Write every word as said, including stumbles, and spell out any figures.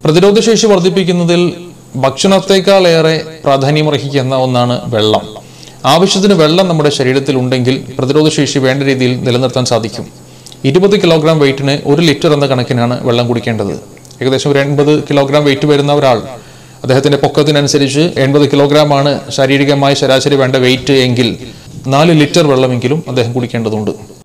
പ്രതിരോധശേഷി വർദ്ധിപ്പിക്കുന്നതിൽ ഭക്ഷണത്തെക്കാളേറെ പ്രാധാന്യമർഹിക്കുന്ന ഒന്നാണ് വെള്ളം. ആവശ്യത്തിന് വെള്ളം നമ്മുടെ ശരീരത്തിൽ ഉണ്ടെങ്കിൽ പ്രതിരോധശേഷി വേണ്ട രീതിയിൽ നിലനിർത്താൻ സാധിക്കും. ഇരുപത് കിലോഗ്രാം വെയിറ്റിന് ഒരു ലിറ്റർ എന്ന കണക്കിനാണ് വെള്ളം കുടിക്കേണ്ടത്. ഏകദേശം ഒരു എൺപത് കിലോഗ്രാം വെയിറ്റ് വരുന്ന ഒരാൾ, അദ്ദേഹത്തിന്റെ പൊക്കത്തിനനുസരിച്ച് എൺപത് കിലോഗ്രാം ആണ് ശാരീരികമായി ശരാശരി വേണ്ട വെയിറ്റ് എങ്കിൽ നാല് ലിറ്റർ വെള്ളമെങ്കിലും അദ്ദേഹം കുടിക്കേണ്ടതുണ്ട്.